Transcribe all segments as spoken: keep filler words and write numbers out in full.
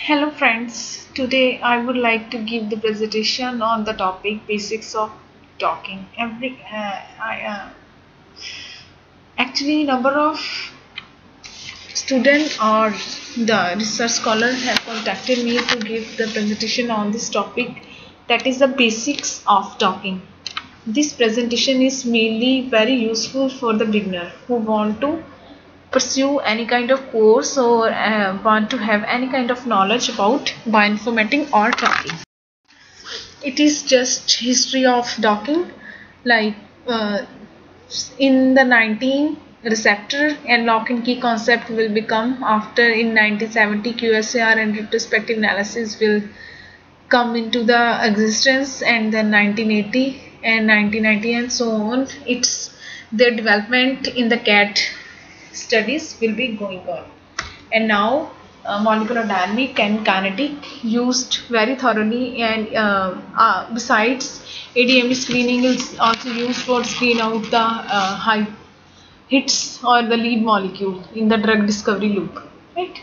Hello friends, today I would like to give the presentation on the topic basics of docking. Every uh, I uh, actually number of student or the research scholar have contacted me to give the presentation on this topic, that is the basics of docking. This presentation is mainly very useful for the beginner who want to pursue any kind of course or uh, want to have any kind of knowledge about bioinformatics or docking. It is just history of docking, like uh, in the nineteen receptor and lock and key concept will become after in nineteen seventy Q S A R and retrospective analysis will come into the existence, and then nineteen eighty and nineteen ninety and so on. It's their development in the C A T studies will be going on, and now uh, molecular dynamic and kinetic used very thoroughly, and uh, uh, besides A D M E screening is also used for screen out the uh, high hits or the lead molecule in the drug discovery loop, right?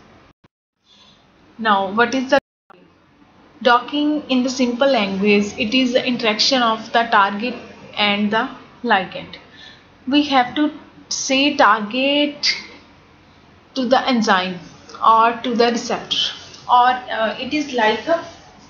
Now what is the docking? In the simple language, it is the interaction of the target and the ligand. We have to say target to the enzyme or to the receptor, or uh, it is like a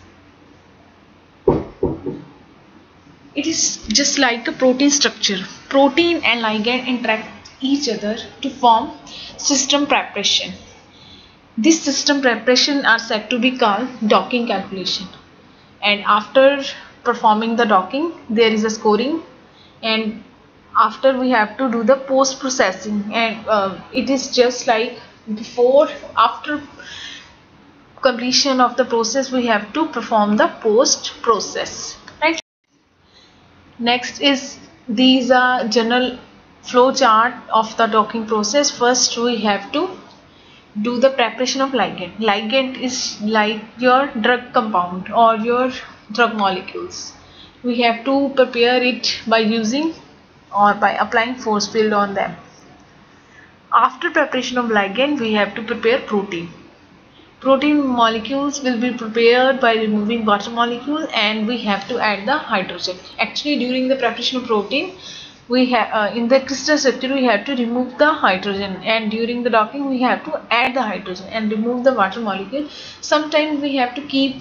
it is just like a protein structure. Protein and ligand interact each other to form system preparation. This system preparation are said to be called docking calculation, and after performing the docking there is a scoring, and after we have to do the post processing, and uh, it is just like before after completion of the process we have to perform the post process, right? Next is these are general flow chart of the docking process. First we have to do the preparation of ligand. Ligand is like your drug compound or your drug molecules. We have to prepare it by using or by applying force field on them. After preparation of ligand we have to prepare protein. Protein molecules will be prepared by removing water molecule, and we have to add the hydrogen. Actually during the preparation of protein we have uh, in the crystal structure we have to remove the hydrogen, and during the docking we have to add the hydrogen and remove the water molecule. Sometimes we have to keep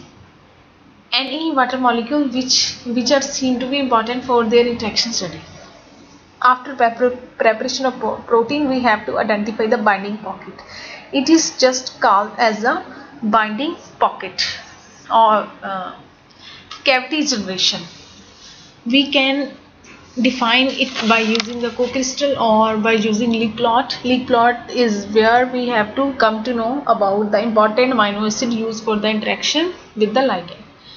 any water molecule which which are seen to be important for their interaction study. After preparation of protein we have to identify the binding pocket. It is just called as a binding pocket or uh, cavity generation. We can define it by using the co-crystal or by using leak plot. Leak plot is where we have to come to know about the important amino acid used for the interaction with the ligand.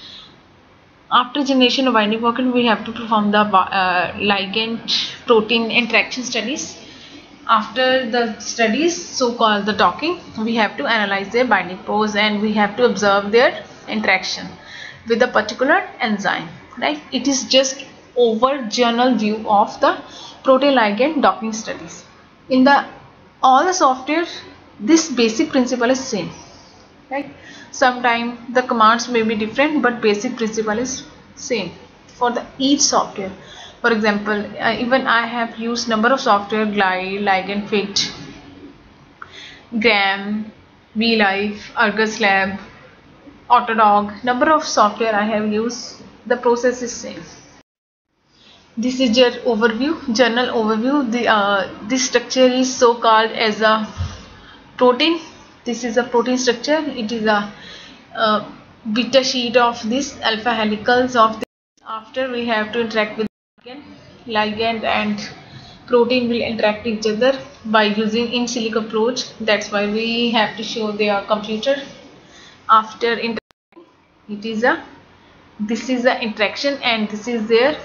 After generation of binding pocket we have to perform the uh, ligand protein interaction studies. After the studies, so called the docking, we have to analyze their binding pose and we have to observe their interaction with a particular enzyme, right? It is just over general view of the protein ligand docking studies. In the all the software this basic principle is same, right? Sometimes the commands may be different but basic principle is same for the each software. For example, uh, even I have used number of software: Glide, Ligand Fit, Gram, VLife, Argus Lab, Autodog. Number of software I have used. The process is same. This is your overview, general overview. The uh, this structure is so called as a protein. This is a protein structure. It is a uh, beta sheet of this alpha helicals of this. After we have to interact with ligand and protein will interact each other by using in silico approach. That's why we have to show their computer. After interacting, it is a this is the interaction and this is their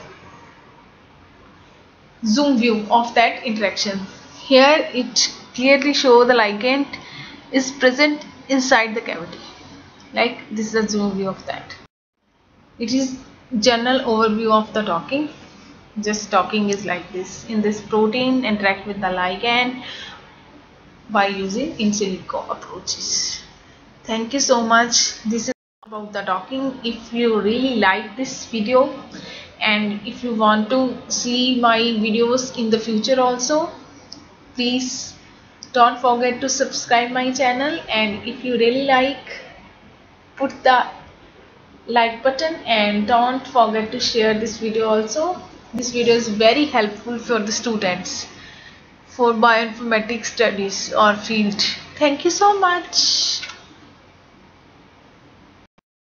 zoom view of that interaction. Here it clearly show the ligand is present inside the cavity, like this is a zoom view of that. It is general overview of the docking. Just docking is like this. In this, protein interact with the ligand by using in silico approaches. Thank you so much. This is about the talking. If you really like this video and if you want to see my videos in the future also, please don't forget to subscribe my channel, and if you really like, put the like button and don't forget to share this video also. This video is very helpful for the students for bioinformatics studies or field. Thank you so much.